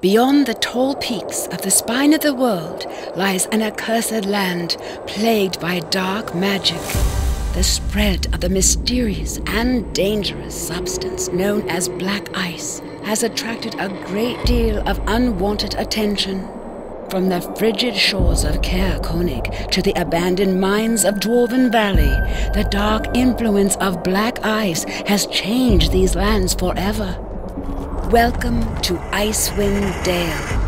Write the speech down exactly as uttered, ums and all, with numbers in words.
Beyond the tall peaks of the spine of the world lies an accursed land plagued by dark magic. The spread of the mysterious and dangerous substance known as black ice has attracted a great deal of unwanted attention. From the frigid shores of Caer Konig to the abandoned mines of Dwarven Valley, the dark influence of black ice has changed these lands forever. Welcome to Icewind Dale,